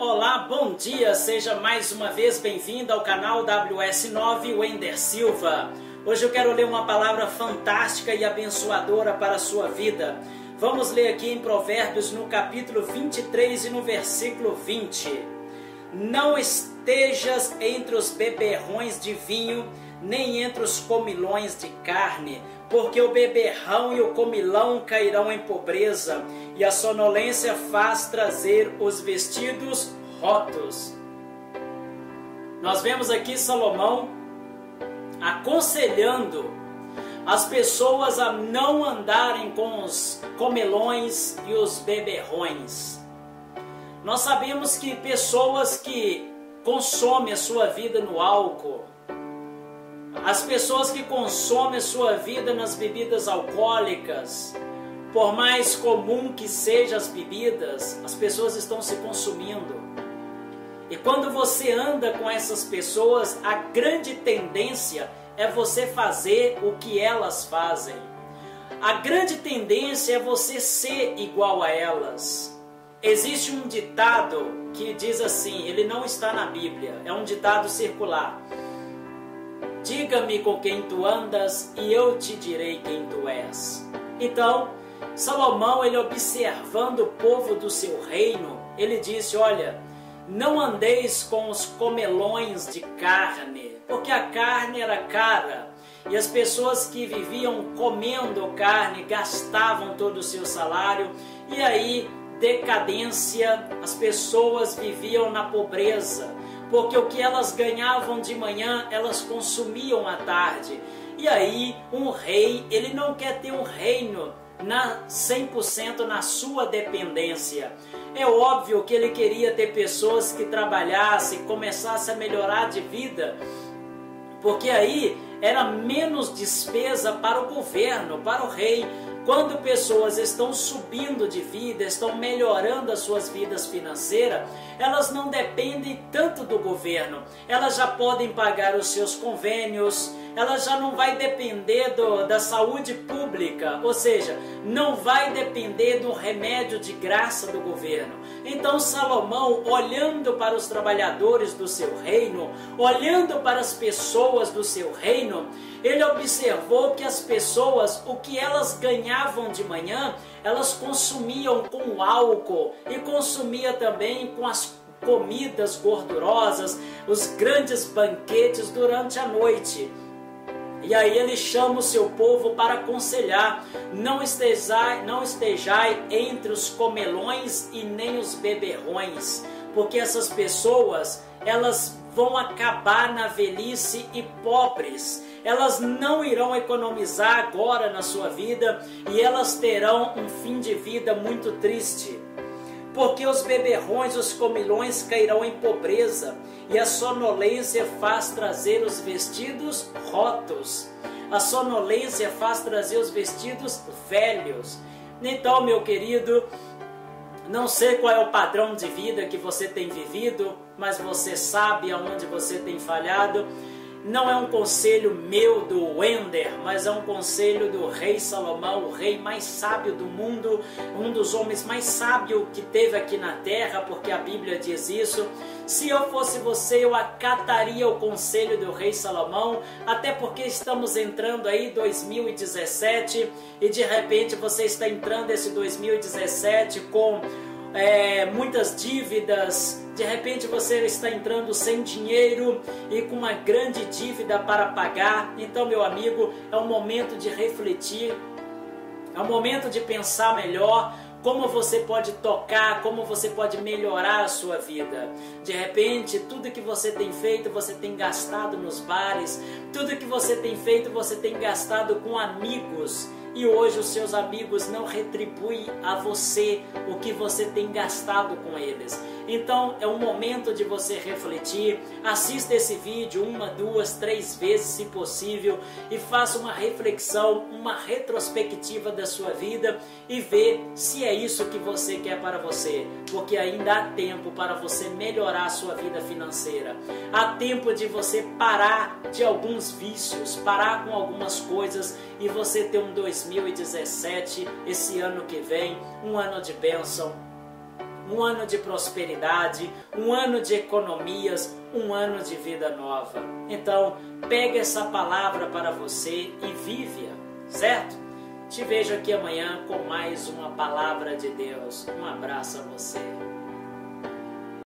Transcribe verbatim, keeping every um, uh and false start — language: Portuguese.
Olá, bom dia, seja mais uma vez bem-vindo ao canal W S nove Wender Silva. Hoje eu quero ler uma palavra fantástica e abençoadora para a sua vida. Vamos ler aqui em Provérbios no capítulo vinte e três e no versículo vinte. Não estejas entre os beberrões de vinho, nem entre os comilões de carne, porque o beberrão e o comilão cairão em pobreza, e a sonolência faz trazer os vestidos rotos. Nós vemos aqui Salomão aconselhando as pessoas a não andarem com os comilões e os beberrões. Nós sabemos que pessoas que consomem a sua vida no álcool, as pessoas que consomem a sua vida nas bebidas alcoólicas, por mais comum que sejam as bebidas, as pessoas estão se consumindo. E quando você anda com essas pessoas, a grande tendência é você fazer o que elas fazem. A grande tendência é você ser igual a elas. Existe um ditado que diz assim, ele não está na Bíblia, é um ditado circular. Diga-me com quem tu andas e eu te direi quem tu és. Então, Salomão, ele observando o povo do seu reino, ele disse, olha, não andeis com os comelões de carne, porque a carne era cara, e as pessoas que viviam comendo carne gastavam todo o seu salário, e aí, decadência, as pessoas viviam na pobreza, porque o que elas ganhavam de manhã, elas consumiam à tarde. E aí, um rei, ele não quer ter um reino na cem por cento na sua dependência. É óbvio que ele queria ter pessoas que trabalhassem, começassem a melhorar de vida, porque aí era menos despesa para o governo, para o rei. Quando pessoas estão subindo de vida, estão melhorando as suas vidas financeiras, elas não dependem tanto do governo. Elas já podem pagar os seus convênios, elas já não vai depender do, da saúde pública, ou seja, não vai depender do remédio de graça do governo. Então Salomão, olhando para os trabalhadores do seu reino, olhando para as pessoas do seu reino, ele observou que as pessoas, o que elas ganhavam de manhã, elas consumiam com álcool e consumia também com as comidas gordurosas, os grandes banquetes durante a noite. E aí ele chama o seu povo para aconselhar, não estejai, não estejai entre os comelões e nem os beberrões, porque essas pessoas, elas vão acabar na velhice e pobres. Elas não irão economizar agora na sua vida e elas terão um fim de vida muito triste. Porque os beberrões, os comilões cairão em pobreza e a sonolência faz trazer os vestidos rotos. A sonolência faz trazer os vestidos velhos. Então, meu querido, não sei qual é o padrão de vida que você tem vivido, mas você sabe aonde você tem falhado. Não é um conselho meu do Wender, mas é um conselho do rei Salomão, o rei mais sábio do mundo, um dos homens mais sábios que teve aqui na terra, porque a Bíblia diz isso. Se eu fosse você, eu acataria o conselho do rei Salomão, até porque estamos entrando aí dois mil e dezessete e de repente você está entrando esse dois mil e dezessete com É, muitas dívidas, de repente você está entrando sem dinheiro e com uma grande dívida para pagar. Então, meu amigo, é um momento de refletir, é um momento de pensar melhor como você pode tocar, como você pode melhorar a sua vida. De repente, tudo que você tem feito, você tem gastado nos bares, tudo que você tem feito, você tem gastado com amigos. E hoje os seus amigos não retribuem a você o que você tem gastado com eles. Então é um momento de você refletir, assista esse vídeo uma, duas, três vezes se possível e faça uma reflexão, uma retrospectiva da sua vida e vê se é isso que você quer para você, porque ainda há tempo para você melhorar a sua vida financeira. Há tempo de você parar de alguns vícios, parar com algumas coisas e você ter um dois mil e dezessete, esse ano que vem, um ano de bênção, um ano de prosperidade, um ano de economias, um ano de vida nova. Então, pega essa palavra para você e vive-a, certo? Te vejo aqui amanhã com mais uma palavra de Deus. Um abraço a você.